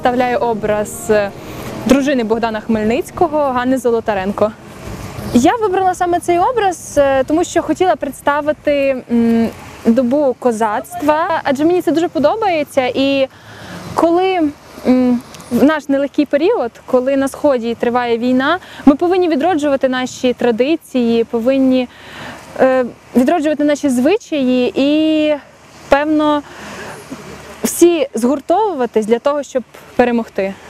представляє образ дружини Богдана Хмельницького Ганни Золотаренко. Я вибрала саме цей образ, тому що хотіла представити добу козацтва, адже мені це дуже подобається. І коли в наш нелегкий період, коли на Сході триває війна, ми повинні відроджувати наші традиції, повинні відроджувати наші звичаї і, певно, всі згуртовуватись для того, щоб перемогти.